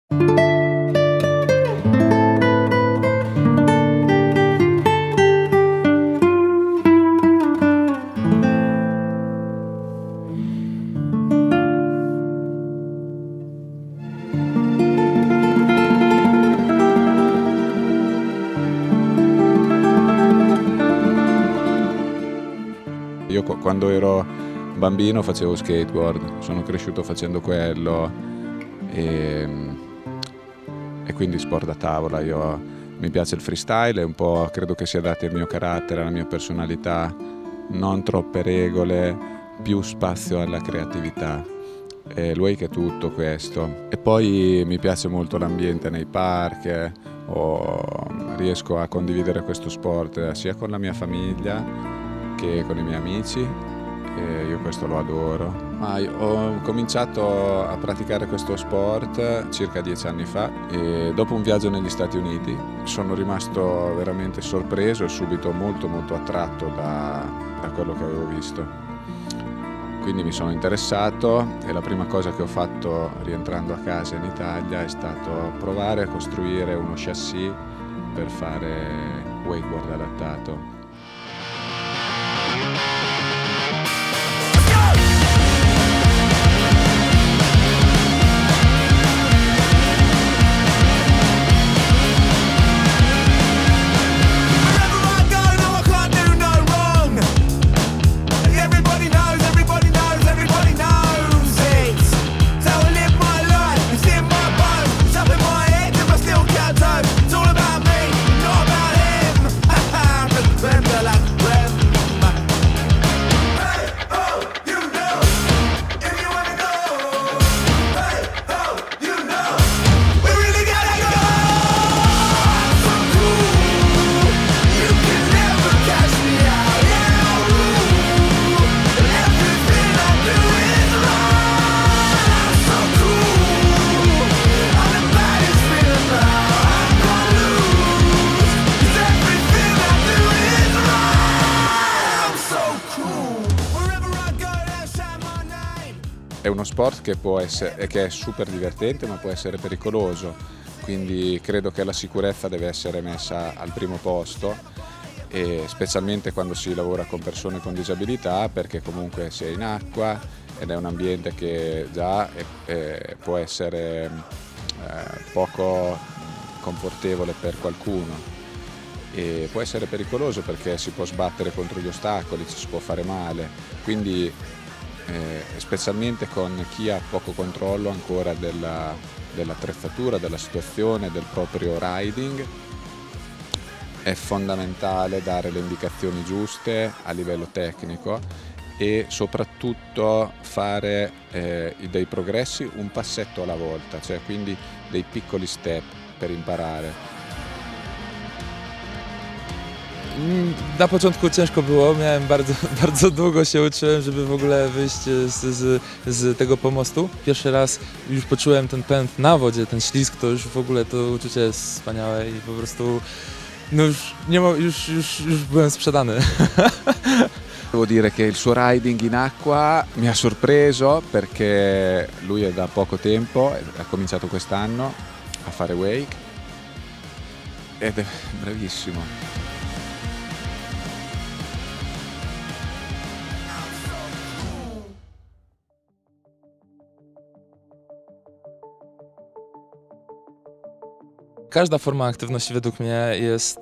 Io quando ero bambino facevo skateboard, sono cresciuto facendo quello e quindi sport da tavola. Mi piace il freestyle, è un po', credo che sia dato al mio carattere, alla mia personalità, non troppe regole, più spazio alla creatività. Il wake è tutto questo. E poi mi piace molto l'ambiente nei park, riesco a condividere questo sport sia con la mia famiglia che con i miei amici, e io questo lo adoro. Ho cominciato a praticare questo sport circa 10 anni fa e dopo un viaggio negli Stati Uniti sono rimasto veramente sorpreso e subito molto attratto da quello che avevo visto. Quindi mi sono interessato e la prima cosa che ho fatto rientrando a casa in Italia è stato provare a costruire uno chassis per fare wakeboard adattato. È uno sport che è super divertente ma può essere pericoloso, quindi credo che la sicurezza deve essere messa al primo posto, e specialmente quando si lavora con persone con disabilità, perché comunque si è in acqua ed è un ambiente che già può essere poco confortevole per qualcuno e può essere pericoloso perché si può sbattere contro gli ostacoli, ci si può fare male, quindi specialmente con chi ha poco controllo ancora dell'attrezzatura, della situazione, del proprio riding, è fondamentale dare le indicazioni giuste a livello tecnico e soprattutto fare dei progressi un passetto alla volta, cioè quindi dei piccoli step per imparare. Na początku ciężko było, bardzo długo się uczyłem, żeby w ogóle wyjść z tego pomostu. Pierwszy raz już poczułem ten pęd na wodzie, ten ślizg, to już w ogóle to uczucie jest wspaniałe i po prostu no już byłem sprzedany. Devo dire che il suo riding in acqua mi ha sorpreso perché lui è da poco tempo, ha cominciato quest'anno a fare wake ed è bravissimo. Każda forma aktywności według mnie jest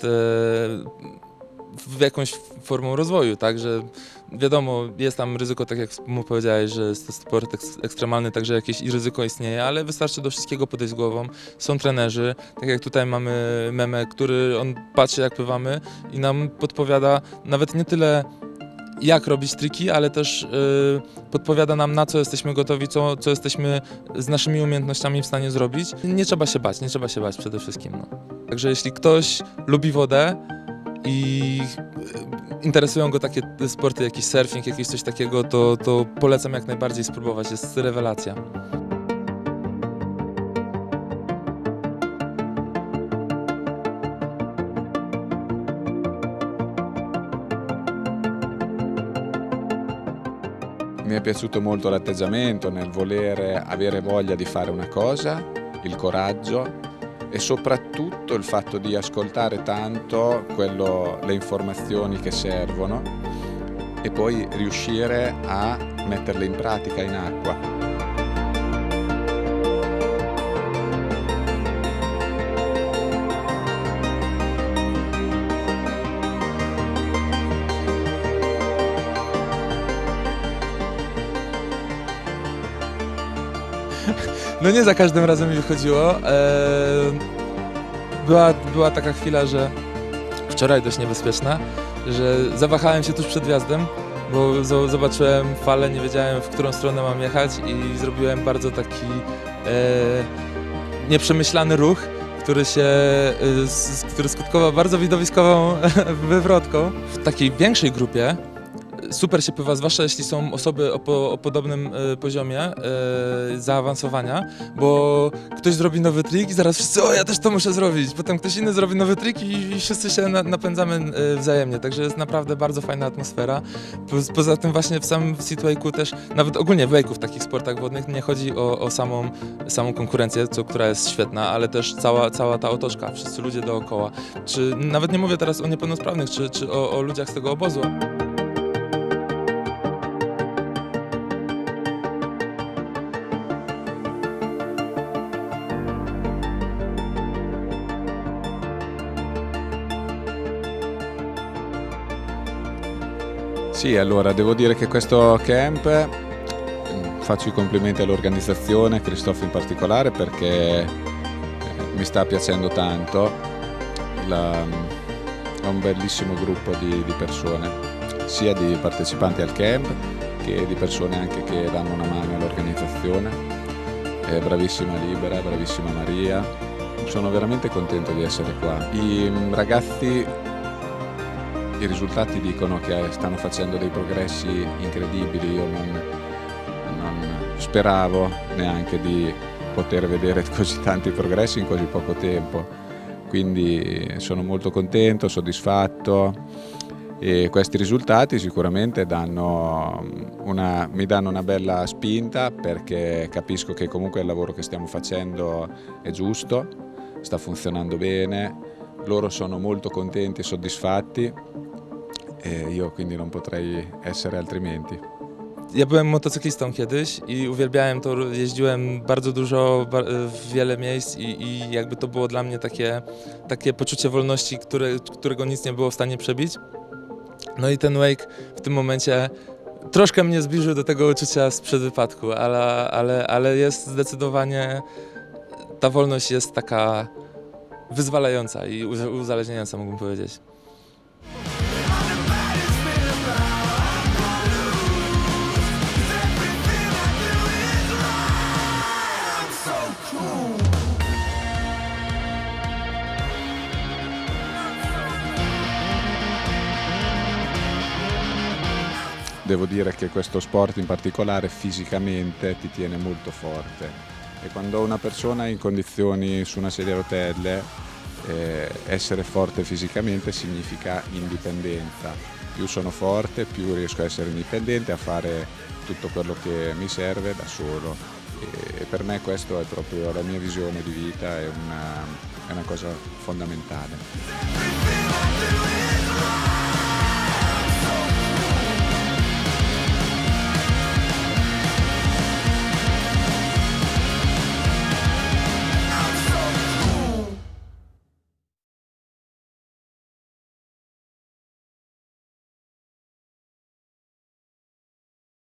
jakąś formą rozwoju, tak, że wiadomo, jest tam ryzyko, tak jak mu powiedziałeś, że jest to sport ekstremalny, także jakieś ryzyko istnieje, ale wystarczy do wszystkiego podejść z głową. Są trenerzy, tak jak tutaj mamy Memę, który on patrzy jak pływamy i nam podpowiada nawet nie tyle jak robić triki, ale też podpowiada nam, na co jesteśmy gotowi, co jesteśmy z naszymi umiejętnościami w stanie zrobić. Nie trzeba się bać przede wszystkim. No. Także jeśli ktoś lubi wodę i interesują go takie sporty, jakiś surfing, jakieś coś takiego, to polecam jak najbardziej spróbować, jest rewelacja. Mi è piaciuto molto l'atteggiamento nel volere avere voglia di fare una cosa il coraggio e soprattutto il fatto di ascoltare tanto le informazioni che servono e poi riuscire a metterle in pratica in acqua. No nie za każdym razem mi wychodziło. Była taka chwila, że wczoraj dość niebezpieczna, że zawahałem się tuż przed wjazdem, bo zobaczyłem falę, nie wiedziałem, w którą stronę mam jechać i zrobiłem bardzo taki nieprzemyślany ruch, który skutkował bardzo widowiskową wywrotką. W takiej większej grupie super się pływa, zwłaszcza jeśli są osoby o podobnym poziomie zaawansowania, bo ktoś zrobi nowy trik i zaraz wszyscy, o ja też to muszę zrobić, potem ktoś inny zrobi nowy trik i wszyscy się napędzamy wzajemnie, także jest naprawdę bardzo fajna atmosfera. Poza tym właśnie w samym Seatwake'u też, nawet ogólnie w wake'u w takich sportach wodnych nie chodzi o samą konkurencję, która jest świetna, ale też cała ta otoczka, wszyscy ludzie dookoła, czy nawet nie mówię teraz o niepełnosprawnych, czy o ludziach z tego obozu. Sì, allora devo dire che questo camp, faccio i complimenti all'organizzazione, a Christophe in particolare, perché mi sta piacendo tanto, è un bellissimo gruppo di persone, sia di partecipanti al camp che di persone anche che danno una mano all'organizzazione. È bravissima Libera, bravissima Maria, sono veramente contento di essere qua. I ragazzi, i risultati dicono che stanno facendo dei progressi incredibili, io non speravo neanche di poter vedere così tanti progressi in così poco tempo, quindi sono molto contento, soddisfatto e questi risultati sicuramente mi danno una bella spinta, perché capisco che comunque il lavoro che stiamo facendo è giusto, sta funzionando bene, loro sono molto contenti e soddisfatti. Io quindi non potrei essere altrimenti. Ja byłem motocyklistą kiedyś i uwielbiałem to, jeździłem bardzo dużo, w wiele miejsc i jakby to było dla mnie takie poczucie wolności, którego nic nie było w stanie przebić. No i ten wake w tym momencie troszkę mnie zbliżył do tego uczucia sprzed wypadku, ale jest zdecydowanie, ta wolność jest taka wyzwalająca i uzależniająca, mógłbym powiedzieć. Devo dire che questo sport in particolare fisicamente ti tiene molto forte e quando una persona è in condizioni su una sedia a rotelle, essere forte fisicamente significa indipendenza. Più sono forte, più riesco a essere indipendente, a fare tutto quello che mi serve da solo e per me questo è proprio la mia visione di vita, è una cosa fondamentale.